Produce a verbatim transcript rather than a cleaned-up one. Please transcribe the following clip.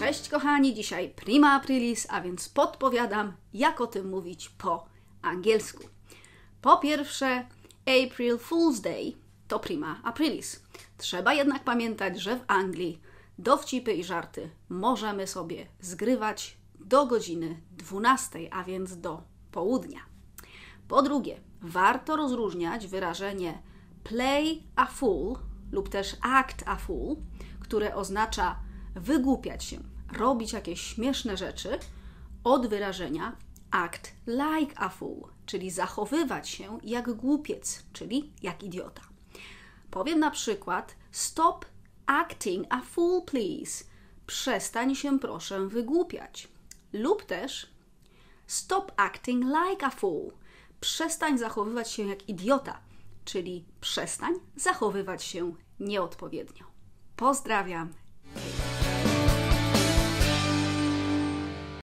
Cześć kochani, dzisiaj prima aprilis, a więc podpowiadam, jak o tym mówić po angielsku. Po pierwsze, April Fool's Day to prima aprilis. Trzeba jednak pamiętać, że w Anglii dowcipy i żarty możemy sobie zgrywać do godziny dwunastej, a więc do południa. Po drugie, warto rozróżniać wyrażenie play a fool lub też act a fool, które oznacza wygłupiać się, robić jakieś śmieszne rzeczy, od wyrażenia act like a fool, czyli zachowywać się jak głupiec, czyli jak idiota. Powiem na przykład stop acting a fool please, przestań się proszę wygłupiać. Lub też stop acting like a fool, przestań zachowywać się jak idiota, czyli przestań zachowywać się nieodpowiednio. Pozdrawiam.